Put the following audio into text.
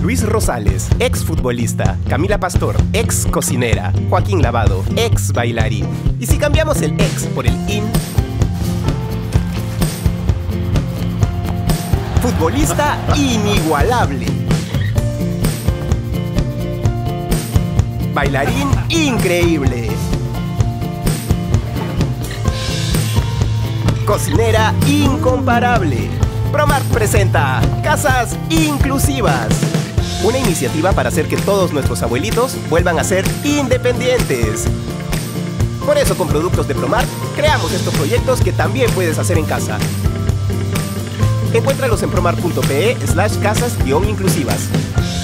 Luis Rosales, ex futbolista. Camila Pastor, ex cocinera. Joaquín Lavado, ex bailarín. ¿Y si cambiamos el ex por el in? Futbolista inigualable. Bailarín increíble. Cocinera incomparable. Promart presenta Casas Inclusivas. Una iniciativa para hacer que todos nuestros abuelitos vuelvan a ser independientes. Por eso, con productos de Promart, creamos estos proyectos que también puedes hacer en casa. Encuéntralos en promart.pe/casas-inclusivas.